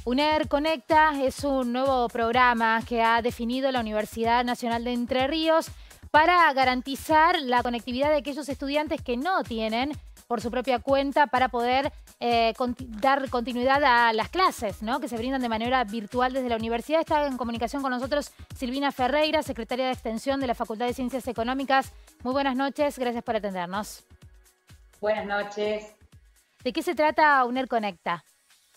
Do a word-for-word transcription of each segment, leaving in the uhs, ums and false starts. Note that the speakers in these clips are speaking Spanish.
UNER Conecta es un nuevo programa que ha definido la Universidad Nacional de Entre Ríos para garantizar la conectividad de aquellos estudiantes que no tienen por su propia cuenta para poder eh, conti dar continuidad a las clases, ¿no?, que se brindan de manera virtual desde la universidad. Está en comunicación con nosotros Silvina Ferreira, secretaria de Extensión de la Facultad de Ciencias Económicas. Muy buenas noches, gracias por atendernos. Buenas noches. ¿De qué se trata UNER Conecta?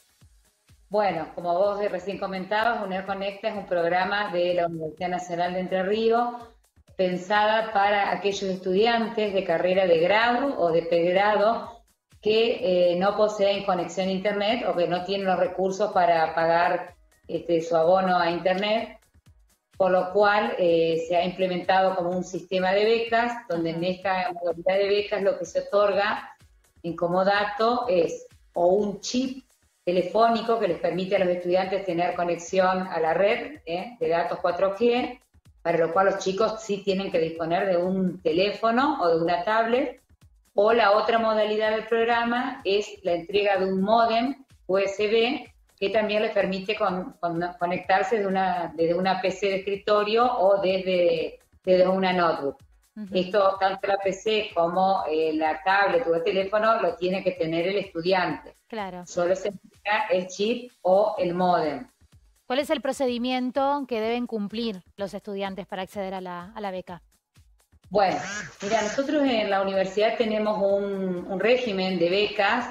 Bueno, como vos recién comentabas, UNER Conecta es un programa de la Universidad Nacional de Entre Ríos pensada para aquellos estudiantes de carrera de grado o de pregrado que eh, no poseen conexión a Internet o que no tienen los recursos para pagar este, su abono a Internet, por lo cual eh, se ha implementado como un sistema de becas, donde en esta modalidad de becas lo que se otorga en comodato es o un chip telefónico que les permite a los estudiantes tener conexión a la red eh, de datos cuatro G, para lo cual los chicos sí tienen que disponer de un teléfono o de una tablet, o la otra modalidad del programa es la entrega de un módem U S B que también les permite con, con, conectarse desde una, desde una P C de escritorio o desde, desde una notebook. Uh-huh. Esto, tanto la P C como eh, la tablet o el teléfono, lo tiene que tener el estudiante. Claro. Solo se entrega el chip o el módem. ¿Cuál es el procedimiento que deben cumplir los estudiantes para acceder a la, a la beca? Bueno, mira, nosotros en la universidad tenemos un, un régimen de becas,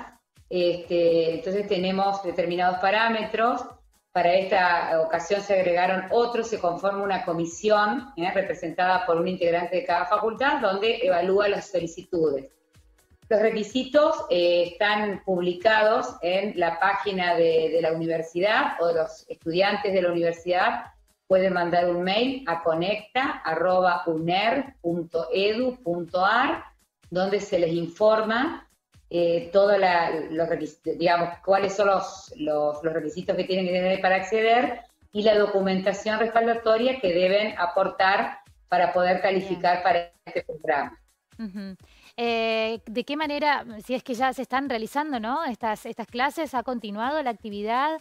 este, entonces tenemos determinados parámetros. Para esta ocasión se agregaron otros, se conforma una comisión ¿eh? representada por un integrante de cada facultad, donde evalúa las solicitudes. Los requisitos eh, están publicados en la página de, de la universidad, o los estudiantes de la universidad pueden mandar un mail a conecta arroba uner punto edu punto ar, donde se les informa eh, todo la, los requisitos, digamos, cuáles son los, los, los requisitos que tienen que tener para acceder y la documentación respaldatoria que deben aportar para poder calificar para este programa. Uh-huh. Eh, ¿De qué manera, si es que ya se están realizando, ¿no?, estas, estas clases, ha continuado la actividad?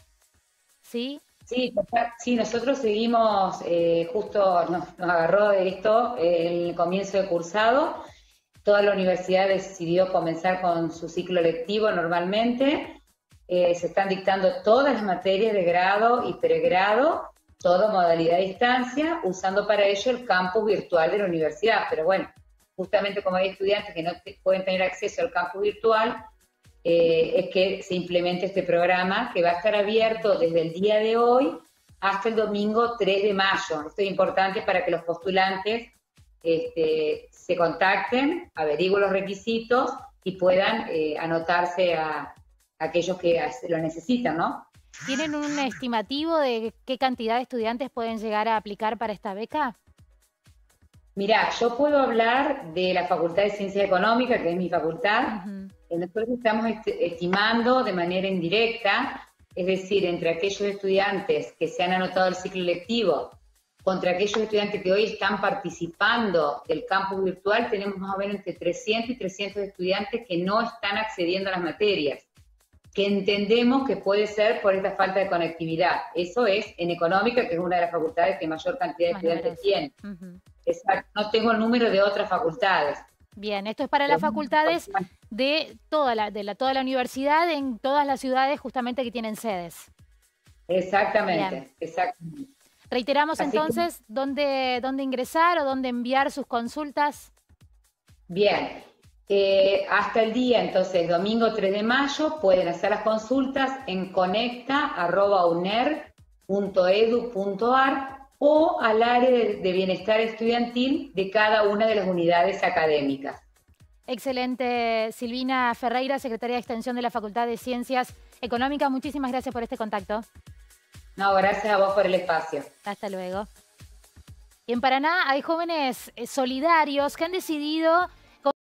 ¿Sí? Sí, sí, nosotros seguimos, eh, justo nos, nos agarró de esto el comienzo de cursado. Toda la universidad decidió comenzar con su ciclo lectivo normalmente. Eh, se están dictando todas las materias de grado y pregrado, toda modalidad de distancia, usando para ello el campus virtual de la universidad. Pero bueno, justamente como hay estudiantes que no te, pueden tener acceso al campus virtual, eh, es que se implemente este programa que va a estar abierto desde el día de hoy hasta el domingo tres de mayo. Esto es importante para que los postulantes este, se contacten, averigüen los requisitos y puedan eh, anotarse a, a aquellos que lo necesitan, ¿no? ¿Tienen un estimativo de qué cantidad de estudiantes pueden llegar a aplicar para esta beca? Mirá, yo puedo hablar de la Facultad de Ciencias Económicas, que es mi facultad. Uh-huh. Nosotros estamos est estimando de manera indirecta, es decir, entre aquellos estudiantes que se han anotado al ciclo lectivo, contra aquellos estudiantes que hoy están participando del campus virtual, tenemos más o menos entre trescientos y trescientos estudiantes que no están accediendo a las materias, que entendemos que puede ser por esta falta de conectividad. Eso es en Económica, que es una de las facultades que mayor cantidad de más estudiantes tiene. Uh-huh. Exacto. No tengo el número de otras facultades. Bien, esto es para las facultades de toda la, de la, toda la universidad, en todas las ciudades justamente que tienen sedes. Exactamente, exactamente. Reiteramos Así entonces, que... ¿dónde, dónde ingresar o dónde enviar sus consultas? Bien, eh, hasta el día, entonces, domingo tres de mayo, pueden hacer las consultas en conecta arroba uner punto edu punto ar o al área de, de bienestar estudiantil de cada una de las unidades académicas. Excelente. Silvina Ferreira, secretaria de Extensión de la Facultad de Ciencias Económicas, muchísimas gracias por este contacto. No, gracias a vos por el espacio. Hasta luego. Y en Paraná hay jóvenes solidarios que han decidido